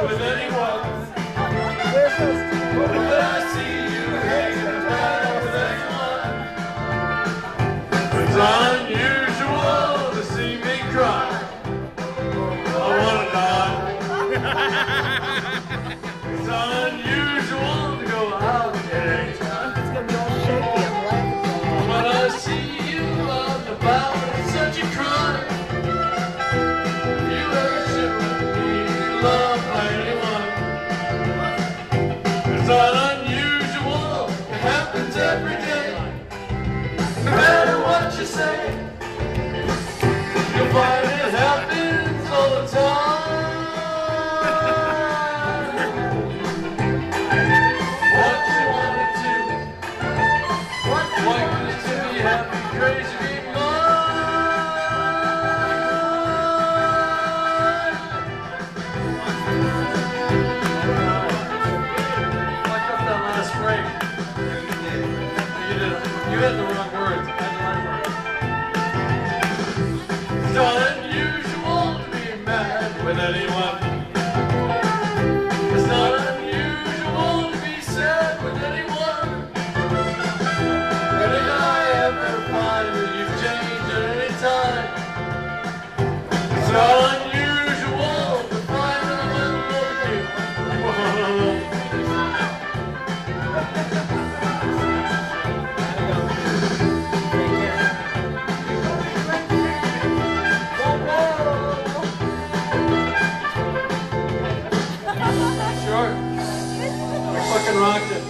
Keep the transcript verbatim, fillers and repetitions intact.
with anyone. When I see you hanging around with anyone, it's unusual to see me cry. I wanna die. It's unusual to go out anytime. It's gonna be all shaky. I'm laughing. When I see you out and about, it's such a crime. If you ever ship with me, loved by anyone, it's not unusual. It happens every day. No matter what you say, you'll find it happens all the time. What you wanna do? What like this to be happy, crazy, be mine? Fucked up that last phrase. You did. You had the wrong words. I had the right words. It's not unusual to be mad with anyone. It's not unusual to be sad with anyone. But if I ever find that you've changed at any time, it's not unusual to find that I'm in love with you. Sure. We fucking rocked it.